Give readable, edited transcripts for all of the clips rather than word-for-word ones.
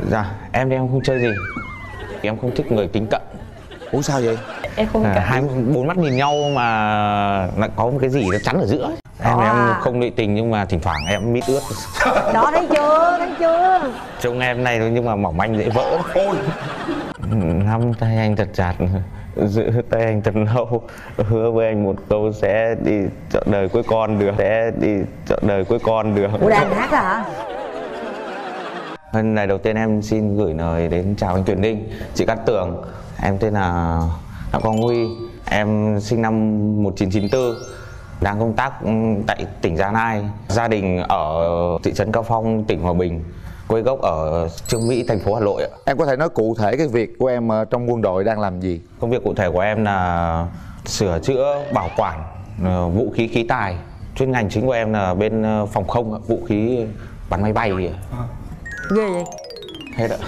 Dạ, em thì em không chơi gì. Em không thích người kính cận. Ủa sao vậy? Em không cận. Hai bốn mắt nhìn nhau mà lại có một cái gì nó chắn ở giữa. Em không lụy tình nhưng mà thỉnh thoảng em mít ướt. Đó, thấy chưa, thấy chưa? Trông em này nhưng mà mỏng manh dễ vỡ. Ôi, Nắm tay anh thật chặt, giữ tay anh thật lâu, hứa với anh một câu sẽ đi trọn đời cuối con đường, sẽ đi trọn đời cuối con đường. Ủa đang hát hả? Lần này đầu tiên em xin gửi lời đến chào anh Tuyền Ninh, chị Cát Tường. Em tên là Đặng Quang Huy, em sinh năm 1994, đang công tác tại tỉnh Gia Lai. Gia đình ở thị trấn Cao Phong, tỉnh Hòa Bình, quê gốc ở Chương Mỹ, thành phố Hà Nội ạ. em có thể nói cụ thể cái việc của em trong quân đội đang làm gì? Công việc cụ thể của em là sửa chữa, bảo quản vũ khí khí tài. Chuyên ngành chính của em là bên phòng không, vũ khí bắn máy bay. Ghê vậy? Hết ạ.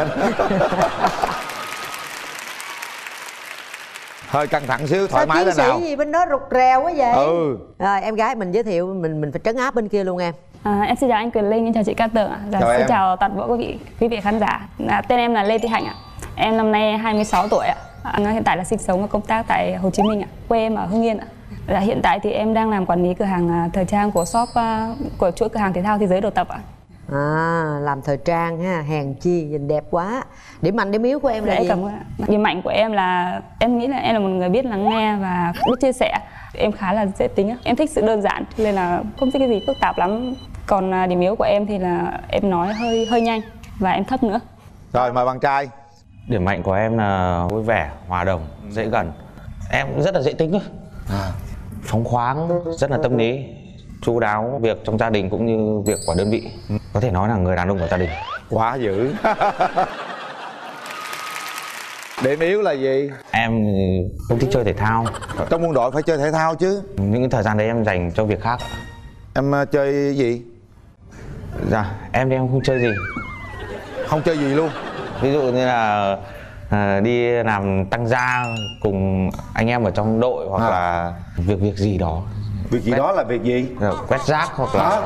Hơi căng thẳng xíu, thoải mái lên nào. Chiến sĩ gì bên đó rụt rèo quá vậy? Ừ. Rồi em gái mình giới thiệu, mình phải trấn áp bên kia luôn em. Em xin chào anh Quyền Linh, em chào chị Cát Tường ạ. Chào xin em. chào toàn bộ quý vị khán giả. Tên em là Lê Thị Hạnh ạ. Em năm nay 26 tuổi ạ. Hiện tại là sinh sống và công tác tại Hồ Chí Minh ạ. Quê em ở Hưng Yên ạ. Hiện tại thì em đang làm quản lý cửa hàng thời trang của shop của chuỗi cửa hàng thể thao Thế Giới Đồ Tập ạ. Làm thời trang ha, hèn chi nhìn đẹp quá. Điểm mạnh điểm yếu của em là gì? Cảm ơn ạ. Điểm mạnh của em là em nghĩ là em là một người biết lắng nghe và biết chia sẻ. Em khá là dễ tính á. Em thích sự đơn giản nên là không thích cái gì phức tạp lắm. Còn điểm yếu của em thì là em nói hơi nhanh và em thấp nữa. Rồi mời bạn trai. Điểm mạnh của em là vui vẻ, hòa đồng, dễ gần. Em rất là dễ tính thôi. Phóng khoáng, rất là tâm lý, chu đáo việc trong gia đình cũng như việc của đơn vị. Có thể nói là người đàn ông của gia đình. Quá dữ. Điểm yếu là gì? Em không thích chơi thể thao. Trong quân đội phải chơi thể thao chứ. Những thời gian đấy em dành cho việc khác. Em chơi cái gì? Dạ, em thì em không chơi gì. Không chơi gì luôn? Ví dụ như là đi làm tăng gia cùng anh em ở trong đội, hoặc là việc gì đó. Việc gì đó là việc gì? Quét rác hoặc là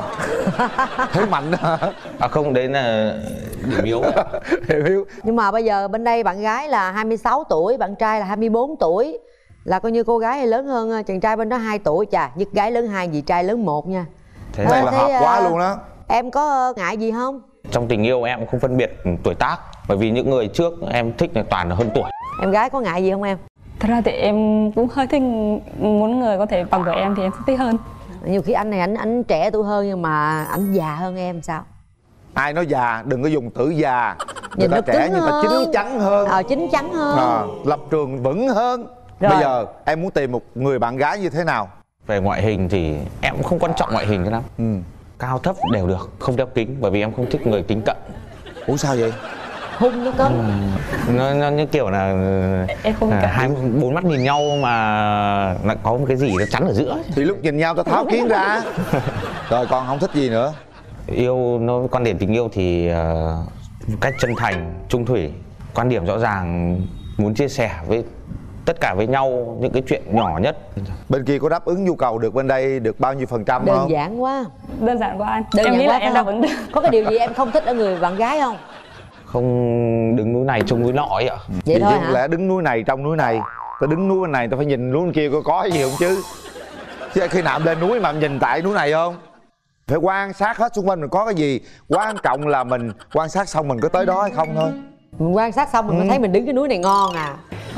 Thế mạnh hả? không, đấy là điểm yếu. Điểm yếu. Nhưng mà bây giờ bên đây bạn gái là 26 tuổi, bạn trai là 24 tuổi. Là coi như cô gái lớn hơn chàng trai bên đó 2 tuổi. Chà, nhất gái lớn 2, dì trai lớn 1 nha. Thế Này là hợp quá luôn đó. Em có ngại gì không? Trong tình yêu em không phân biệt tuổi tác, bởi vì những người trước em thích là toàn là hơn tuổi. Em gái có ngại gì không em? Thật ra thì em cũng hơi thích muốn người có thể bằng tuổi em thì em thích hơn. Nhiều khi anh này anh trẻ tuổi hơn nhưng mà anh già hơn em sao? Ai nói già, đừng có dùng từ già. Người Nhìn ta nó trẻ cứng nhưng ta hơn. chín chắn hơn. Chín chắn hơn. Lập trường vững hơn. Rồi. Bây giờ em muốn tìm một người bạn gái như thế nào? Về ngoại hình thì em cũng không quan trọng ngoại hình cho lắm. Cao thấp đều được, không đeo kính, bởi vì em không thích người kính cận. Ủa sao vậy? Hung nó cấn. Nó như kiểu là Em không cận. hai bốn mắt nhìn nhau mà lại có một cái gì nó chắn ở giữa. Thì lúc nhìn nhau ta tháo kiến ra. Rồi còn không thích gì nữa? Yêu, nó quan điểm tình yêu thì cách chân thành, trung thủy, quan điểm rõ ràng, muốn chia sẻ với tất cả với nhau những cái chuyện nhỏ nhất. Bên kia có đáp ứng nhu cầu được bên đây được bao nhiêu % không? Đơn giản quá. Đơn giản quá anh. Đơn Em giản nghĩ quá là phải em đáp không? ứng được. Có cái điều gì em không thích ở người bạn gái không? Không đứng núi này trông núi nọ ấy ạ. Vậy Thì thôi không hả? lẽ đứng núi này trong núi này. Ta đứng núi bên này ta phải nhìn núi bên kia có gì không chứ. Chứ khi nào em lên núi mà em nhìn tại núi này không? Phải quan sát hết xung quanh mình có cái gì. Quan trọng là mình quan sát xong mình có tới đó hay không thôi. Mình quan sát xong mình mới thấy mình đứng cái núi này ngon à.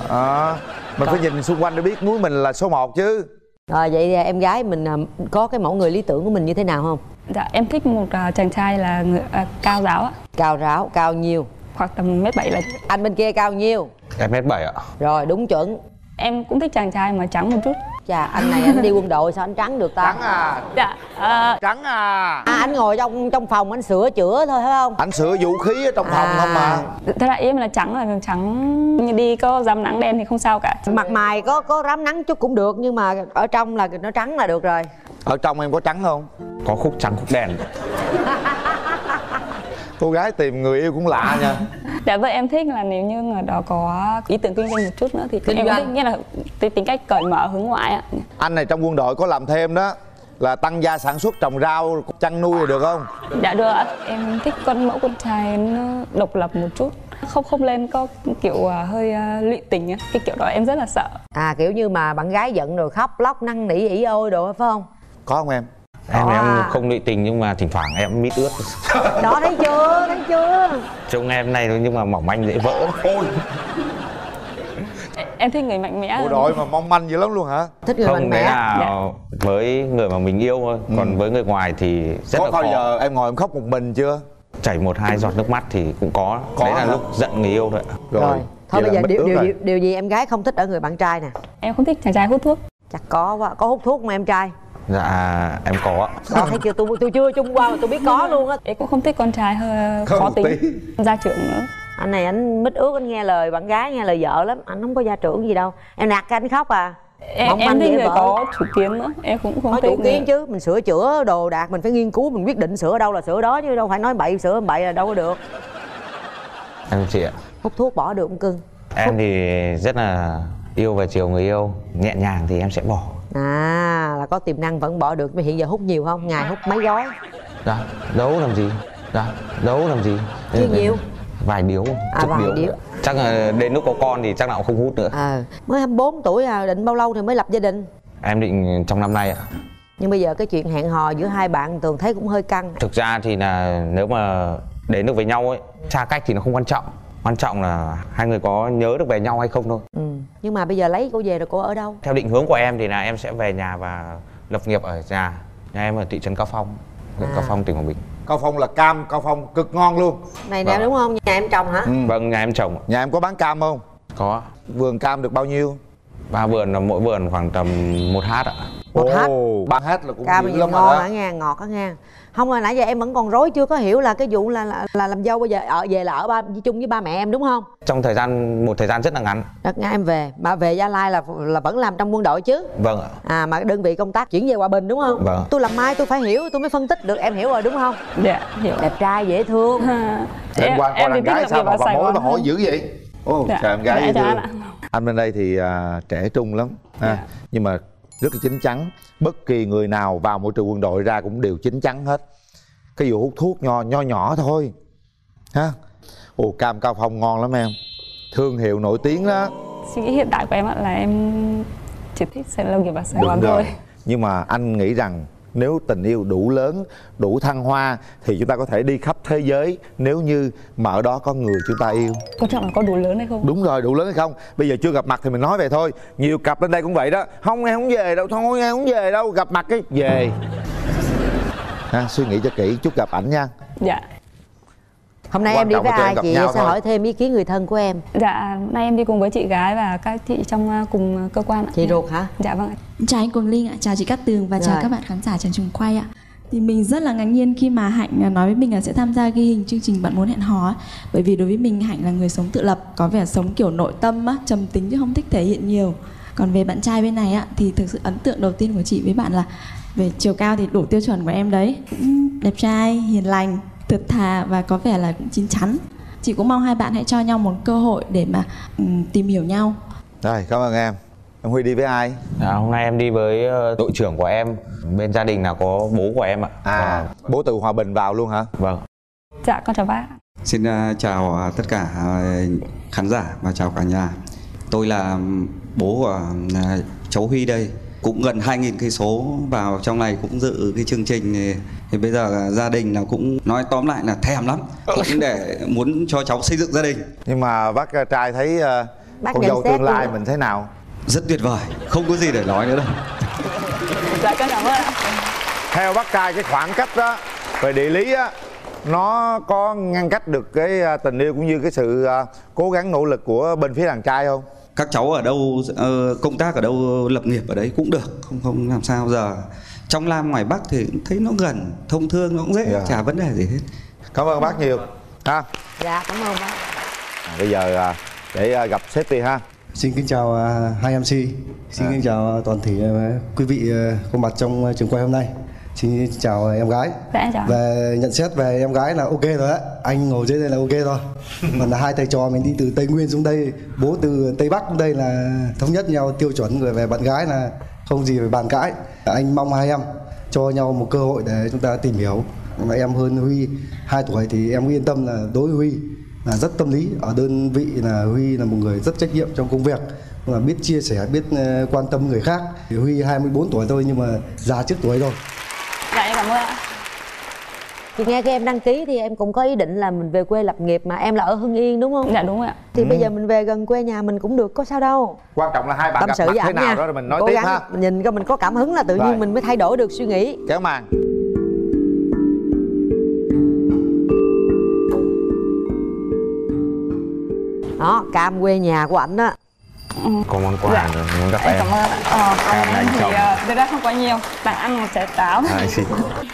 Mình phải nhìn xung quanh để biết núi mình là số 1 chứ. Rồi vậy thì em gái mình có cái mẫu người lý tưởng của mình như thế nào không? Dạ em thích một chàng trai là người, cao ráo ạ. Cao ráo, cao nhiêu? Hoặc tầm 1m7 là. Anh bên kia cao nhiêu? Em mét 7 ạ. Rồi đúng chuẩn. Em cũng thích chàng trai mà trắng một chút. Chà, anh này anh đi quân đội sao anh trắng được ta? Trắng à? Dạ. Trắng à? Anh ngồi trong phòng anh sửa chữa thôi phải không? Anh sửa vũ khí ở trong phòng không mà. Thế là em là trắng như đi có dám nắng đen thì không sao cả. Mặt mày có rám nắng chút cũng được nhưng mà ở trong là nó trắng là được rồi. Ở trong em có trắng không? Có khúc trắng khúc đen. Cô gái tìm người yêu cũng lạ nha. Dạ vâng, em thích là nếu như người đó có ý tưởng kinh doanh một chút nữa thì Kinh em doanh. thích, nghĩa là tính cách cởi mở hướng ngoại ạ. Anh này trong quân đội có làm thêm đó. là tăng gia sản xuất trồng rau chăn nuôi được không? Dạ được ạ. Em thích con mẫu con trai nó độc lập một chút, không lên có kiểu hơi lụy tình á, cái kiểu đó em rất là sợ. À kiểu như mà bạn gái giận rồi khóc lóc năn nỉ ỉ ôi đồ phải không? Có không em? Em không lụy tình nhưng mà thỉnh thoảng em mít ướt. Đó thấy chưa? Trông em này thôi nhưng mà mỏng manh dễ vỡ. Ôi. Em thích người mạnh mẽ. Bộ đội mà mong manh dữ lắm luôn hả? Thích người mạnh Không, mẽ. đấy là với người mà mình yêu thôi. Còn với người ngoài thì rất Có là bao khó. giờ em ngồi em khóc một mình chưa? Chảy 1-2 giọt nước mắt thì cũng có. Đấy là hả? lúc giận người yêu thôi ạ. Rồi thôi vậy bây là giờ mít ướt rồi. điều gì em gái không thích ở người bạn trai nè? Em không thích chàng trai hút thuốc. Chắc có quá. Có hút thuốc mà em trai? Dạ em có ạ. Đó thấy chưa, tôi chưa chung qua mà tôi biết có luôn á. Em cũng không thích con trai hơi Không khó một tính, tí. gia trưởng nữa. Anh này anh mít ướt, anh nghe lời bạn gái nghe lời vợ lắm, anh không có gia trưởng gì đâu. Em nạt cái anh khóc à? Em thích người có chủ kiến nữa, em cũng không có thích chủ kiến chứ, mình sửa chữa đồ đạc mình phải nghiên cứu, mình quyết định sửa ở đâu là sửa ở đó chứ đâu phải nói bậy sửa bậy là đâu có được. Em chị ạ. Hút thuốc bỏ được không cưng? Em thì rất là yêu và chiều người yêu, nhẹ nhàng thì em sẽ bỏ. À là có tiềm năng vẫn bỏ được. Mà hiện giờ hút nhiều không? Ngày hút mấy gói? Dạ, đấu làm gì? Dạ, đấu làm gì? Chưa nhiều. Vài điếu, chục vài điếu. Chắc là đến lúc có con thì chắc nào cũng không hút nữa. Mới 24 tuổi à, định bao lâu thì mới lập gia đình? Em định trong năm nay ạ. Nhưng bây giờ cái chuyện hẹn hò giữa hai bạn Tường thấy cũng hơi căng. Thực ra thì là nếu mà đến được với nhau ấy, xa cách thì nó không quan trọng. Quan trọng là hai người có nhớ được về nhau hay không thôi. Nhưng mà bây giờ lấy cô về rồi cô ở đâu? Theo định hướng của em thì là em sẽ về nhà và lập nghiệp ở nhà. Nhà em ở thị trấn Cao Phong, huyện Cao Phong, tỉnh Quảng Bình. Cao Phong là cam, Cao Phong cực ngon luôn. Này nè đúng không? Nhà em trồng hả? Vâng, nhà em trồng. Nhà em có bán cam không? Có. Vườn cam được bao nhiêu? 3 vườn, là mỗi vườn khoảng tầm 1 hát ạ. 1 hát. 3 hát là cũng Cam dữ bây giờ lắm ngon rồi hả đó. nghe, ngọt hả nghe. Không rồi nãy giờ em vẫn còn rối chưa có hiểu là cái vụ là làm dâu bây giờ về là ở chung với ba mẹ em đúng không? Trong một thời gian rất là ngắn. Đợt nghe em về, mà về Gia Lai là vẫn làm trong quân đội chứ? Vâng ạ. Mà đơn vị công tác chuyển về Hòa Bình đúng không? Vâng. Tôi làm mai tôi phải hiểu, tôi mới phân tích được, em hiểu rồi đúng không? Dạ, hiểu. Đẹp trai dễ thương. Em qua coi đàn gái sao mà bà mối bà hỏi dữ vậy? Ồ, dạ. trời em gái dễ thương. Ạ. Anh bên đây thì trẻ trung lắm ha. Nhưng mà rất là chín chắn. Bất kỳ người nào vào môi trường quân đội ra cũng đều chín chắn hết. Cái vụ hút thuốc nho nhỏ thôi ha. Ồ, cam Cao Phong ngon lắm em. Thương hiệu nổi tiếng đó. Suy nghĩ hiện tại của em là em chỉ thích sẽ lập nghiệp ở Sài Gòn thôi. Nhưng mà anh nghĩ rằng nếu tình yêu đủ lớn, đủ thăng hoa thì chúng ta có thể đi khắp thế giới nếu như mà ở đó có người chúng ta yêu. Quan trọng là có đủ lớn hay không? Đúng rồi, đủ lớn hay không. Bây giờ chưa gặp mặt thì mình nói vậy thôi. Nhiều cặp lên đây cũng vậy đó. Không, em không về đâu, thôi em không về đâu. Gặp mặt cái về. Suy nghĩ cho kỹ, chút gặp ảnh nha. Dạ. Hôm nay Quan em đi trọng với là tụi em ai gặp chị nhau sẽ thôi. hỏi thêm ý kiến người thân của em. Dạ, nay em đi cùng với chị gái và các chị trong cùng cơ quan ạ. Chị ruột hả? Dạ vâng ạ. Chào anh Quỳnh Linh ạ, chào chị Cát Tường và chào Rồi. các bạn khán giả trên trường quay ạ. Thì mình rất là ngạc nhiên khi mà Hạnh nói với mình là sẽ tham gia ghi hình chương trình Bạn Muốn Hẹn Hò ấy. Bởi vì đối với mình Hạnh là người sống tự lập, có vẻ sống kiểu nội tâm á, trầm tính chứ không thích thể hiện nhiều. Còn về bạn trai bên này á, thì thực sự ấn tượng đầu tiên của chị với bạn là về chiều cao thì đủ tiêu chuẩn của em đấy. Cũng đẹp trai, hiền lành, thật thà và có vẻ là cũng chín chắn. Chị cũng mong hai bạn hãy cho nhau một cơ hội để mà tìm hiểu nhau. Rồi, cảm ơn em. Em Huy đi với ai? Hôm nay em đi với đội trưởng của em. Bên gia đình là có bố của em ạ. Bố từ Hòa Bình vào luôn hả? Vâng. Dạ, con chào bác. Xin chào tất cả khán giả và chào cả nhà. Tôi là bố của cháu Huy đây. Cũng gần 2.000 cây số vào trong này cũng dự cái chương trình thì bây giờ gia đình là cũng nói tóm lại là thèm lắm, cũng để muốn cho cháu xây dựng gia đình. Nhưng mà bác trai thấy Bác con nhận dâu xét tương lai luôn. mình thế nào? Rất tuyệt vời, không có gì để nói nữa đâu. Dạ, con cảm ơn ạ. Theo bác trai cái khoảng cách đó về địa lý á, nó có ngăn cách được cái tình yêu cũng như cái sự cố gắng nỗ lực của bên phía đàn trai không? Các cháu ở đâu công tác ở đâu lập nghiệp ở đấy cũng được, không làm sao. Giờ trong Nam ngoài Bắc thì thấy nó gần, thông thương nó cũng dễ, chả vấn đề gì hết. Cảm ơn bác nhiều ha. Dạ cảm ơn bác. Bây giờ để gặp sếp đi ha. Xin kính chào hai MC, xin kính chào toàn thể quý vị có mặt trong trường quay hôm nay. Xin chào em gái. Dạ, chào. Về nhận xét về em gái là ok rồi á, anh ngồi dưới đây là ok rồi. Còn là hai thầy trò mình đi từ Tây Nguyên xuống đây, bố từ Tây Bắc xuống đây là thống nhất nhau tiêu chuẩn, rồi về bạn gái là không gì phải bàn cãi. Anh mong hai em cho nhau một cơ hội để chúng ta tìm hiểu. Mà em hơn Huy 2 tuổi thì em yên tâm là đối với Huy là rất tâm lý. Ở đơn vị là Huy là một người rất trách nhiệm trong công việc, mà biết chia sẻ, biết quan tâm người khác. Thì Huy 24 tuổi thôi nhưng mà già trước tuổi rồi. Dạ em cảm ơn ạ. Chị nghe cái em đăng ký thì em cũng có ý định là mình về quê lập nghiệp, mà em là ở Hưng Yên đúng không? Dạ đúng rồi ạ. Thì bây giờ mình về gần quê nhà mình cũng được, có sao đâu. Quan trọng là hai bạn Tâm gặp sự mặt với thế ảnh nào nha. đó rồi mình nói Cố tiếp gắng ha. mình nhìn coi mình có cảm hứng là tự Rồi. nhiên mình mới thay đổi được suy nghĩ. Kéo màn. Đó, cam quê nhà của ảnh á. Có món quà muốn gặp Em em. cảm ơn ạ. Em là anh Thì chồng. thực ra không quá nhiều, tặng ăn một trái táo. Anh xin.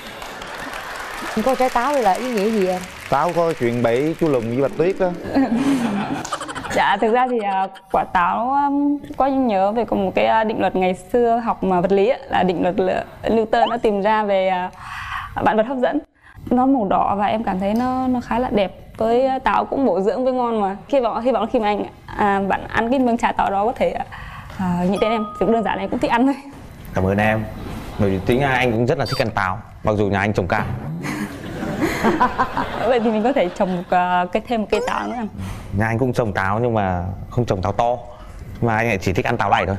Có trái táo đây là ý nghĩa gì em? Táo có chuyện bẫy chú Lùn với Bạch Tuyết đó. Dạ thực ra thì quả táo có nhớ về một cái định luật ngày xưa học mà vật lý ấy, là định luật Newton nó tìm ra về vạn vật hấp dẫn. Nó màu đỏ và em cảm thấy nó khá là đẹp. Với táo cũng bổ dưỡng với ngon mà. Hy vọng khi mà bạn ăn cái miếng trái táo đó có thể nghĩ đến em. Chỉ đơn giản là em cũng thích ăn thôi. Cảm ơn em. Bởi vì tính ra anh cũng rất là thích ăn táo, mặc dù nhà anh trồng cam. Vậy thì mình có thể trồng thêm một cây táo nữa ăn. Nhà anh cũng trồng táo nhưng mà không trồng táo to, mà anh lại chỉ thích ăn táo đẩy thôi.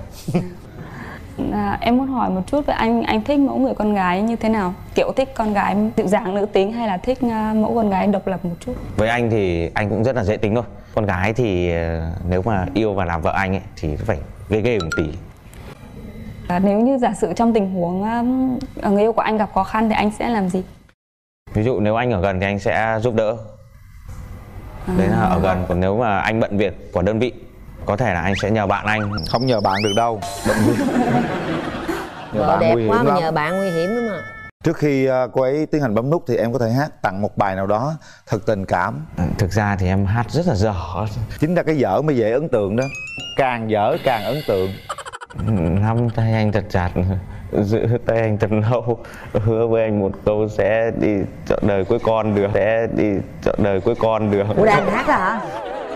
Em muốn hỏi một chút về anh thích mẫu người con gái như thế nào? Kiểu thích con gái dịu dàng nữ tính hay là thích mẫu con gái độc lập một chút? Với anh thì anh cũng rất là dễ tính thôi. Con gái thì nếu mà yêu và làm vợ anh ấy thì phải ghê ghê một tí. Nếu như giả sử trong tình huống người yêu của anh gặp khó khăn thì anh sẽ làm gì? Ví dụ nếu anh ở gần thì anh sẽ giúp đỡ. Đấy là ở gần. Còn nếu mà anh bận việc của đơn vị, có thể là anh sẽ nhờ bạn anh. Không nhờ bạn được đâu. Nhờ Vợ bạn đẹp nguy hiểm quá mà lắm. nhờ bạn nguy hiểm lắm mà. Trước khi cô ấy tiến hành bấm nút thì em có thể hát tặng một bài nào đó thật tình cảm. Thực ra thì em hát rất là dở. Chính ra cái dở mới dễ ấn tượng đó. Càng dở càng ấn tượng. Nắm tay anh thật chặt, giữ tay anh thật lâu, hứa với anh một câu sẽ đi trọn đời cuối con đường, sẽ đi trọn đời cuối con đường. Ủa đang hát là hả?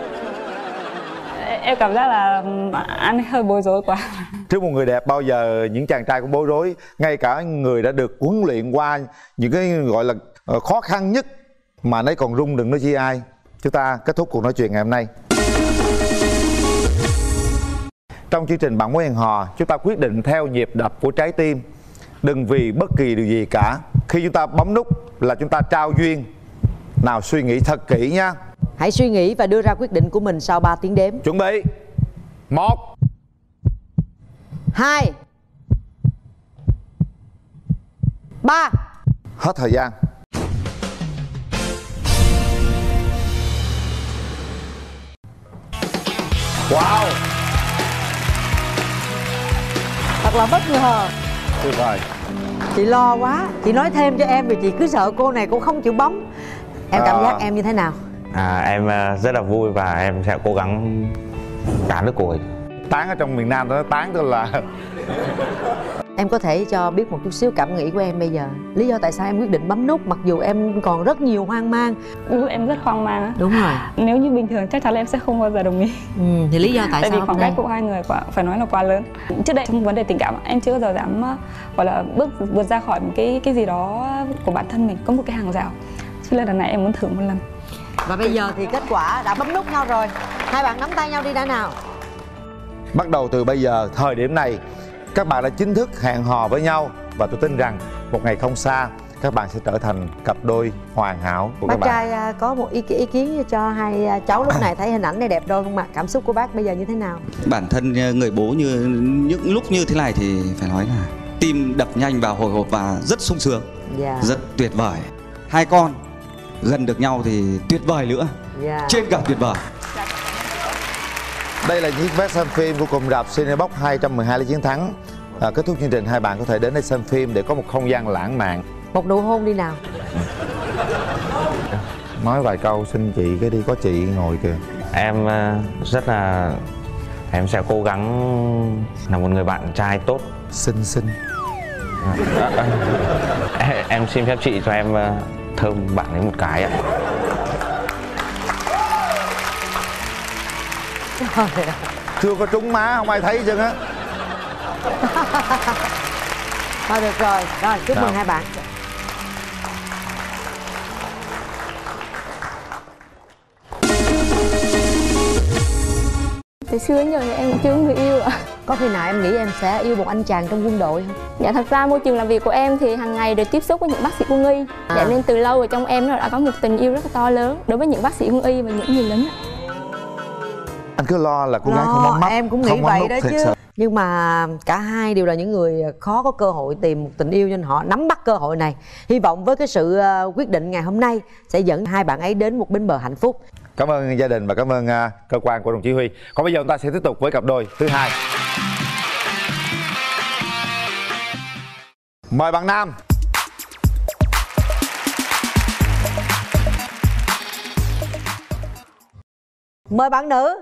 Em cảm giác là anh hơi bối rối quá. Trước một người đẹp bao giờ những chàng trai cũng bối rối. Ngay cả người đã được huấn luyện qua những cái gọi là khó khăn nhất mà nấy còn rung đừng nói chi ai. Chúng ta kết thúc cuộc nói chuyện ngày hôm nay. Trong chương trình Bạn Muốn Hẹn Hò, chúng ta quyết định theo nhịp đập của trái tim, đừng vì bất kỳ điều gì cả. Khi chúng ta bấm nút là chúng ta trao duyên. Nào suy nghĩ thật kỹ nha. Hãy suy nghĩ và đưa ra quyết định của mình sau 3 tiếng đếm. Chuẩn bị 1 2 3. Hết thời gian. Wow, Thật là bất ngờ. tuyệt vời. Chị lo quá. Chị nói thêm cho em vì chị cứ sợ cô này cô không chịu bấm. Em cảm giác em như thế nào? Em rất là vui và em sẽ cố gắng tán được cô ấy. Tán ở trong miền Nam đó, tán tức là Em có thể cho biết một chút xíu cảm nghĩ của em bây giờ. Lý do tại sao em quyết định bấm nút mặc dù em còn rất nhiều hoang mang. Lúc em rất hoang mang á. Đúng rồi. Nếu như bình thường chắc chắn là em sẽ không bao giờ đồng ý. Thì lý do tại Tại vì sao khoảng đây? cách của hai người phải nói là quá lớn. Trước đây trong vấn đề tình cảm em chưa bao giờ dám gọi là vượt ra khỏi một cái gì đó của bản thân mình, có một cái hàng rào. Cho nên lần này em muốn thử một lần. Và bây giờ thì kết quả đã bấm nút nhau rồi. Hai bạn nắm tay nhau đi đã nào. bắt đầu từ bây giờ, thời điểm này các bạn đã chính thức hẹn hò với nhau. Và tôi tin rằng một ngày không xa các bạn sẽ trở thành cặp đôi hoàn hảo của Bác các bạn. trai có một ý kiến cho hai cháu lúc này, thấy hình ảnh này đẹp đôi không ạ? Cảm xúc của bác bây giờ như thế nào? Bản thân người bố như những lúc như thế này thì phải nói là tim đập nhanh và hồi hộp và rất sung sướng, Dạ. rất tuyệt vời. Hai con gần được nhau thì tuyệt vời nữa, Dạ. trên cả tuyệt vời. Đây là chiếc vé xem phim của cụm rạp Cinebox 212 Lý Chiến Thắng. Kết thúc chương trình, hai bạn có thể đến đây xem phim để có một không gian lãng mạn. Một nụ hôn đi nào. Nói vài câu xin chị cái đi, có chị ngồi kìa. Em rất là... Em sẽ cố gắng là một người bạn trai tốt. Xinh. Em xin phép chị cho em thơm bạn ấy một cái ạ. Chưa có trúng má, không ai thấy chứ á. Thôi được rồi, rồi chúc mừng hai bạn. Từ xưa đến giờ thì em cũng chưa có người yêu ạ. Có khi nào em nghĩ em sẽ yêu một anh chàng trong quân đội không? Dạ thật ra môi trường làm việc của em thì hàng ngày đều tiếp xúc với những bác sĩ quân y. Dạ nên từ lâu ở trong em nó đã có một tình yêu rất là to lớn đối với những bác sĩ quân y và những người lính. Anh cứ lo là cô gái không mắm mắt. Em cũng nghĩ vậy đó chứ. Nhưng mà cả hai đều là những người khó có cơ hội tìm một tình yêu nên họ nắm bắt cơ hội này. Hy vọng với cái sự quyết định ngày hôm nay sẽ dẫn hai bạn ấy đến một bến bờ hạnh phúc. Cảm ơn gia đình và cảm ơn cơ quan của đồng chí Huy. Còn bây giờ chúng ta sẽ tiếp tục với cặp đôi thứ hai. Mời bạn nam. Mời bạn nữ.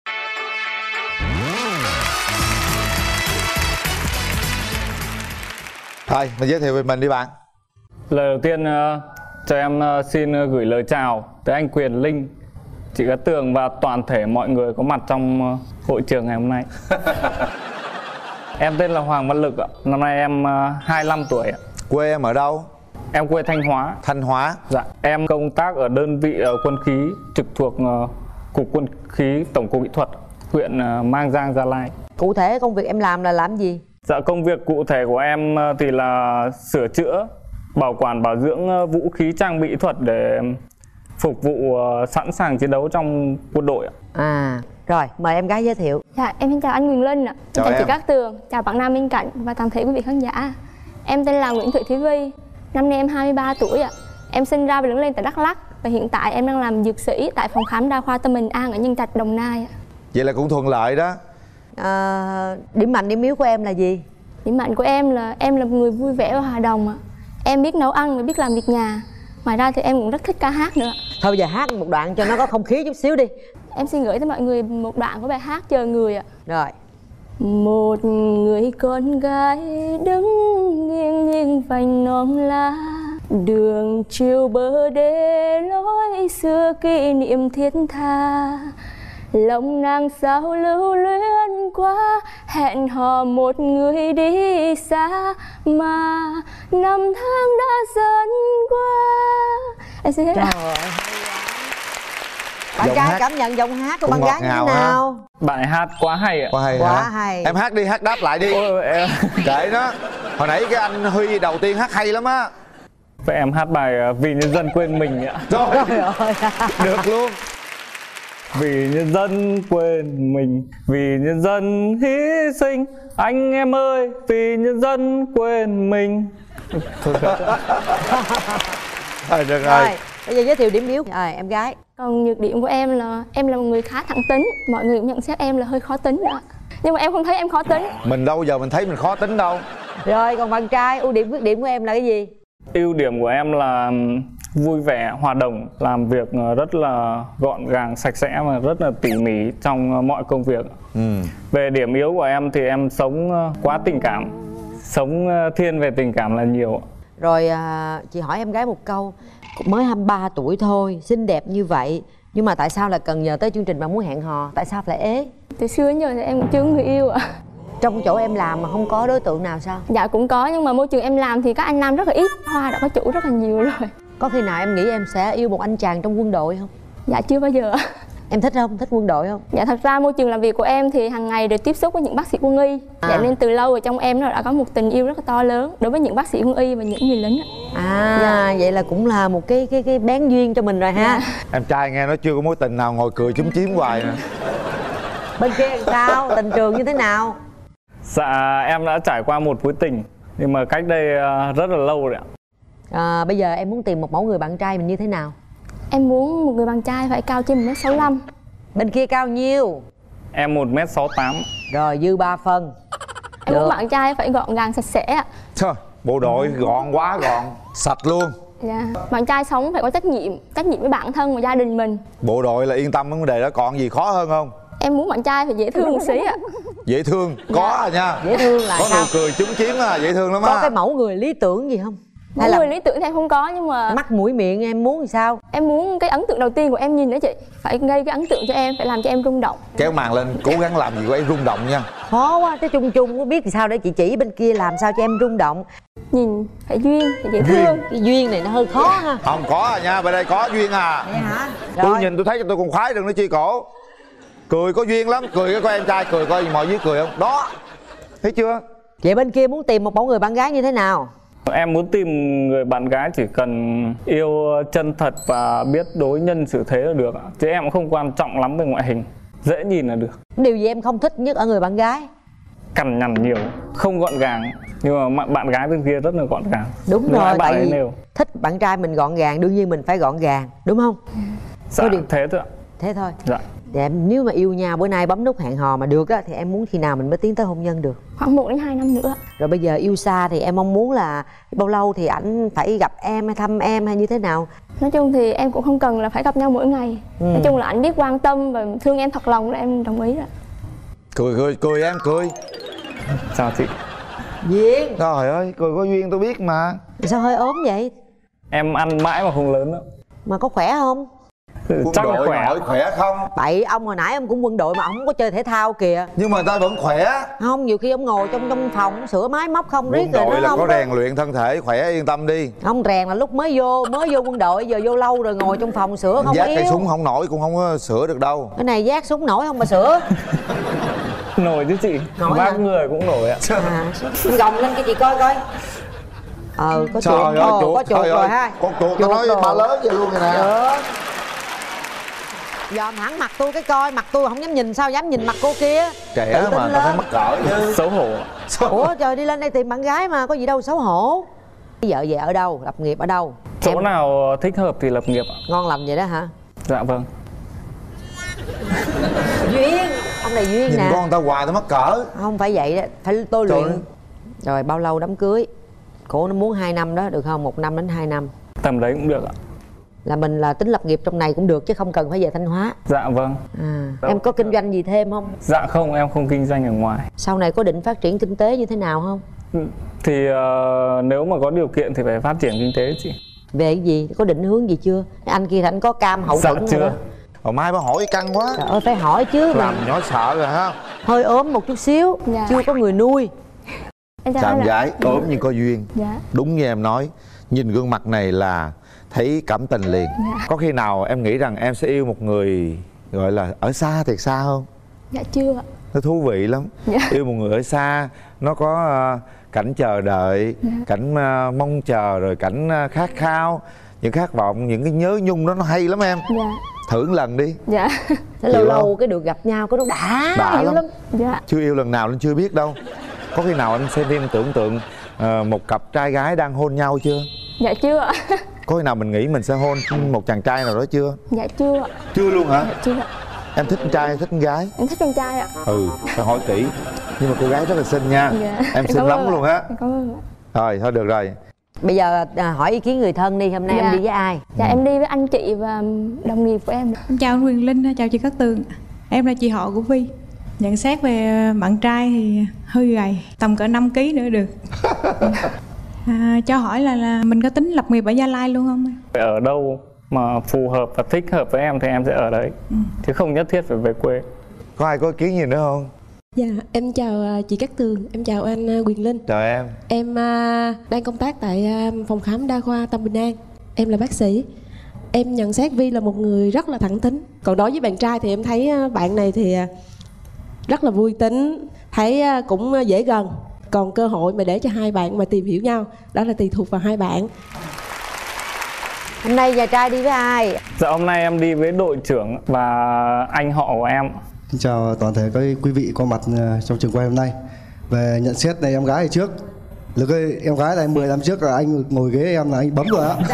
Thôi, mình giới thiệu về mình đi bạn. Lời đầu tiên cho em xin gửi lời chào tới anh Quyền Linh, chị Cát Tường và toàn thể mọi người có mặt trong hội trường ngày hôm nay. Em tên là Hoàng Văn Lực ạ. Năm nay em 25 tuổi ạ. Quê em ở đâu? Em quê Thanh Hóa. Thanh Hóa. Dạ, em công tác ở đơn vị quân khí trực thuộc Cục Quân khí Tổng cục Kỹ thuật, huyện Mang Giang, Gia Lai. Cụ thể công việc em làm là làm gì? Dạ, công việc cụ thể của em thì là sửa chữa, bảo quản, bảo dưỡng vũ khí trang bị kỹ thuật để phục vụ sẵn sàng chiến đấu trong quân đội ạ. Rồi, mời em gái giới thiệu. Dạ, em xin chào anh Quyền Linh ạ. Chào chị em. Cát Tường, chào bạn nam bên cạnh và toàn thể quý vị khán giả. Em tên là Nguyễn Thị Thúy Vi, năm nay em 23 tuổi ạ. Em sinh ra và lớn lên tại Đắk Lắk và hiện tại em đang làm dược sĩ tại phòng khám đa khoa Tâm Bình An ở Nhân Trạch, Đồng Nai ạ. Vậy là cũng thuận lợi đó. Điểm mạnh điểm yếu của em là gì? Điểm mạnh của em là một người vui vẻ và hòa đồng ạ. Em biết nấu ăn và biết làm việc nhà. Ngoài ra thì em cũng rất thích ca hát nữa. Thôi bây giờ hát một đoạn cho nó có không khí chút xíu đi. Em xin gửi tới mọi người một đoạn của bài hát Chờ Người ạ. Rồi. Một người con gái đứng nghiêng nghiêng vành non lá, đường chiều bờ đê lối xưa kỷ niệm thiết tha. Lòng nàng sao lưu luyến quá, hẹn hò một người đi xa mà năm tháng đã dần qua. Em xin hết ạ. Bạn Giọng trai hát cảm nhận giọng hát của cũng bạn gái ngọt như thế ngào nào? Bạn hát quá hay ạ. Quá hay Quá hả? hay. Em hát đi, hát đáp lại đi. Ôi, em... Kệ nó. Hồi nãy cái anh Huy đầu tiên hát hay lắm á. Vậy em hát bài Vì Nhân Dân Quên Mình ạ. Rồi, Trời ơi. được luôn. Vì nhân dân quên mình, vì nhân dân hy sinh, anh em ơi, vì nhân dân quên mình. Được rồi. Rồi, bây giờ giới thiệu điểm yếu. Rồi, em gái. Còn nhược điểm của em là một người khá thẳng tính. Mọi người cũng nhận xét em là hơi khó tính đó. Nhưng mà em không thấy em khó tính. Mình đâu giờ mình thấy mình khó tính đâu. Rồi, còn bạn trai, ưu điểm khuyết điểm của em là cái gì? Ưu điểm của em là vui vẻ, hòa đồng, làm việc rất là gọn gàng, sạch sẽ và rất là tỉ mỉ trong mọi công việc. Về điểm yếu của em thì em sống quá tình cảm, sống thiên về tình cảm là nhiều. Rồi chị hỏi em gái một câu. Mới 23 tuổi thôi, xinh đẹp như vậy, nhưng mà tại sao lại cần nhờ tới chương trình mà muốn hẹn hò? Tại sao lại ế? Từ xưa đến giờ thì em cũng chưa có người yêu ạ. Trong chỗ em làm mà không có đối tượng nào sao? Dạ cũng có, nhưng mà môi trường em làm thì các anh nam rất là ít. Hoa đã có chủ rất là nhiều rồi. Có khi nào em nghĩ em sẽ yêu một anh chàng trong quân đội không? Dạ chưa bao giờ. Em thích không? Thích quân đội không? Dạ thật ra môi trường làm việc của em thì hàng ngày đều tiếp xúc với những bác sĩ quân y. Dạ nên từ lâu ở trong em nó đã có một tình yêu rất là to lớn đối với những bác sĩ quân y và những người lính. Vậy là cũng là một cái bén duyên cho mình rồi ha. Em trai nghe nói chưa có mối tình nào ngồi cười chúm chím hoài nè. Bên kia làm sao? Tình trường như thế nào? Dạ em đã trải qua một mối tình, nhưng mà cách đây rất là lâu rồi ạ. Bây giờ em muốn tìm một mẫu người bạn trai mình như thế nào? Em muốn một người bạn trai phải cao trên 1m65. Bên kia cao nhiêu? Em 1m68. Rồi dư 3 phân. Em muốn bạn trai phải gọn gàng sạch sẽ ạ. Thôi, bộ đội gọn quá gọn, sạch luôn. Dạ. Bạn trai sống phải có trách nhiệm với bản thân và gia đình mình. Bộ đội là yên tâm vấn đề đó, còn gì khó hơn không? Em muốn bạn trai phải dễ thương một xí ạ. Dễ thương, có à nha. Dễ thương là có sao? nụ cười chúm chím à, dễ thương lắm á. Có cái mẫu người lý tưởng gì không? Mẫu người lý tưởng thì em không có, nhưng mà mắt mũi miệng em muốn thì sao? em muốn cái ấn tượng đầu tiên của em nhìn đó chị phải gây cái ấn tượng cho em, phải làm cho em rung động. Kéo màn lên, cố gắng làm gì của em rung động nha. Khó quá, cái chung chung có biết thì sao để chị chỉ bên kia làm sao cho em rung động. Nhìn phải duyên, phải dễ thương. Cái duyên này nó hơi khó ha. Không có à nha, bên đây có duyên à. Vậy hả? Tôi nhìn tôi thấy cho tôi còn khoái, đừng nói chi cổ. Cười có duyên lắm, cười cái coi em trai cười coi mọi dưới cười không. Đó, thấy chưa? Vậy bên kia muốn tìm một mẫu người bạn gái như thế nào? Em muốn tìm người bạn gái chỉ cần yêu chân thật và biết đối nhân xử thế là được. Chứ em cũng không quan trọng lắm về ngoại hình, dễ nhìn là được. Điều gì em không thích nhất ở người bạn gái? Cằn nhằn nhiều, không gọn gàng. Nhưng mà bạn gái bên kia rất là gọn gàng. Đúng Như rồi, bạn tại ấy vì nêu. thích bạn trai mình gọn gàng, đương nhiên mình phải gọn gàng, đúng không? Dạ, thế thôi ạ. Thế thôi. Dạ. Dạ, nếu mà yêu nhau bữa nay bấm nút hẹn hò mà được á thì em muốn khi nào mình mới tiến tới hôn nhân được? Khoảng 1 đến 2 năm nữa. Rồi bây giờ yêu xa thì em mong muốn là bao lâu thì ảnh phải gặp em hay thăm em hay như thế nào? Nói chung thì em cũng không cần là phải gặp nhau mỗi ngày. Nói chung là anh biết quan tâm và thương em thật lòng là em đồng ý rồi. Cười em cười. Chào chị. Duyên. Trời ơi, cười có duyên tôi biết mà. Sao hơi ốm vậy? Em ăn mãi mà không lớn nữa. Mà có khỏe không? Chắc là khỏe. Hỏi khỏe không? Bậy, ông hồi nãy ông cũng quân đội mà ông không có chơi thể thao kìa. Nhưng mà ta vẫn khỏe. Không, nhiều khi ông ngồi trong phòng sửa máy móc không riết rồi Quân đội nó là không có rèn luyện thân thể khỏe, yên tâm đi. Ông rèn là lúc mới vô quân đội, giờ vô lâu rồi ngồi trong phòng sửa không Giác yếu. cây súng không nổi cũng không có sửa được đâu. Cái này giác súng nổi không mà sửa. Nổi chứ chị. Nổi Vác hả? người cũng nổi ạ. Anh gồng lên cho chị coi coi. Có chuột. Có chuột rồi ha. Con chuột tôi nói ba lớn vậy luôn rồi nè. Được. Dòm hẳn mặt tôi cái coi, mặt tôi không dám nhìn, sao dám nhìn mặt cô kia. Trẻ mà tao phải mắc cỡ chứ. Xấu hổ. Ủa trời, đi lên đây tìm bạn gái mà có gì đâu xấu hổ. Vợ về ở đâu, lập nghiệp ở đâu? Chỗ nào thích hợp thì lập nghiệp ạ. Ngon lành vậy đó hả? Dạ vâng. Duyên, ông này duyên Nhìn nè. con người ta hoài tao mắc cỡ. Không phải vậy đó, phải tôi luyện. Trời. Rồi bao lâu đám cưới? Cổ nó muốn 2 năm đó, được không? 1 năm đến 2 năm. Tầm đấy cũng được ạ. Là mình là tính lập nghiệp trong này cũng được chứ không cần phải về Thanh Hóa. Dạ vâng. Em có kinh doanh gì thêm không? Dạ không, em không kinh doanh ở ngoài. Sau này có định phát triển kinh tế như thế nào không? Thì nếu mà có điều kiện thì phải phát triển kinh tế chị. Về cái gì? Có định hướng gì chưa? Anh kia anh có cam hậu thuẫn chưa. rồi đó. Hồi mai bà hỏi căng quá. Trời ơi, phải hỏi chứ. Làm nhỏ sợ rồi ha. Hơi ốm một chút xíu. Dạ. Chưa có người nuôi. Em chào Chàng anh ạ. gái ốm nhưng có duyên. Dạ. Đúng như em nói, nhìn gương mặt này là thấy cảm tình liền. Có khi nào em nghĩ rằng em sẽ yêu một người gọi là ở xa thiệt xa không? Dạ chưa ạ. Nó thú vị lắm. Yêu một người ở xa, nó có cảnh chờ đợi, cảnh mong chờ, rồi cảnh khát khao, những khát vọng, những cái nhớ nhung đó nó hay lắm em. Dạ. Thử một lần đi. Dạ. Thế lâu lâu cái được gặp nhau có nó đã lắm. Dạ. Chưa yêu lần nào nên chưa biết đâu. Có khi nào anh xem phim tưởng tượng một cặp trai gái đang hôn nhau chưa? Dạ chưa ạ. Có khi nào mình nghĩ mình sẽ hôn một chàng trai nào đó chưa? Dạ chưa ạ. Chưa luôn hả? Dạ chưa ạ. Em thích con trai hay thích con gái? Em thích con trai ạ. Phải hỏi kỹ. Nhưng mà cô gái rất là xinh nha. Dạ. Em xinh lắm luôn á. Cảm ơn ạ. Rồi thôi được rồi. Bây giờ hỏi ý kiến người thân đi. Hôm nay Dạ. em đi với ai? Dạ em đi với anh chị và đồng nghiệp của em. Em chào anh Huyền Linh, chào chị Cát Tường. Em là chị họ của Vi. Nhận xét về bạn trai thì hơi gầy, tầm cỡ 5 kg nữa được. Cho hỏi là mình có tính lập nghiệp ở Gia Lai luôn không? Ở đâu mà phù hợp và thích hợp với em thì em sẽ ở đấy. Chứ không nhất thiết phải về quê. Có ai có ý kiến gì nữa không? Dạ, em chào chị Cát Tường, em chào anh Quyền Linh. Chào em. Em đang công tác tại phòng khám đa khoa Tâm Bình An. Em là bác sĩ. Em nhận xét Vi là một người rất là thẳng tính. Còn đối với bạn trai thì em thấy bạn này thì rất là vui tính, thấy cũng dễ gần. Còn cơ hội mà để cho hai bạn mà tìm hiểu nhau, đó là tùy thuộc vào hai bạn. Hôm nay nhà trai đi với ai? Dạ hôm nay em đi với đội trưởng và anh họ của em. Xin chào toàn thể các quý vị có mặt trong trường quay hôm nay. Về nhận xét này em gái trước. Lực ơi, em gái này 10 năm trước là anh ngồi ghế em là anh bấm rồi á.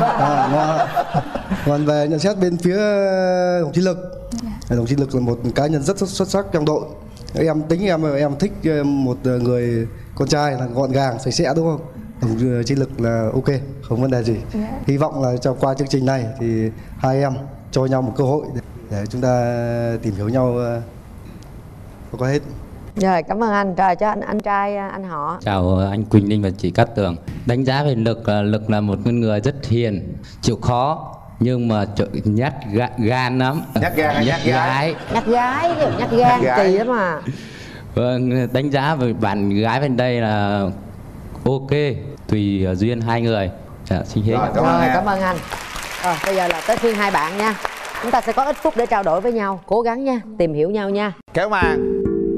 Còn về nhận xét bên phía đồng chí Lực. Đồng chí Lực là một cá nhân rất xuất sắc trong đội. Em tính em thích một người con trai là gọn gàng, sạch sẽ đúng không? Đồng chí Lực là ok, không vấn đề gì. Hy vọng là trong qua chương trình này thì hai em cho nhau một cơ hội để chúng ta tìm hiểu nhau có hết. Rồi, cảm ơn anh. Rồi cho anh trai anh họ. Chào anh Quỳnh Linh và chị Cát Tường. Đánh giá về Lực là một người rất hiền, chịu khó nhưng mà nhát gan lắm. Nhát gan hay nhát gái? Nhát gái, nhát gan kỳ lắm mà. Vâng, đánh giá về bạn gái bên đây là ok, tùy duyên hai người. Dạ, xin hết. Rồi, cảm ơn anh. Rồi, bây giờ là tới phiên hai bạn nha. Chúng ta sẽ có ít phút để trao đổi với nhau. Cố gắng nha, tìm hiểu nhau nha. Kéo màn.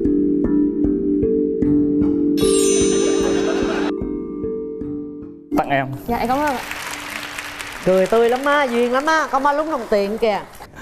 Tặng em. Dạ em cảm ơn ạ. Cười tươi lắm á, duyên lắm á, có má lúng đồng tiền kìa.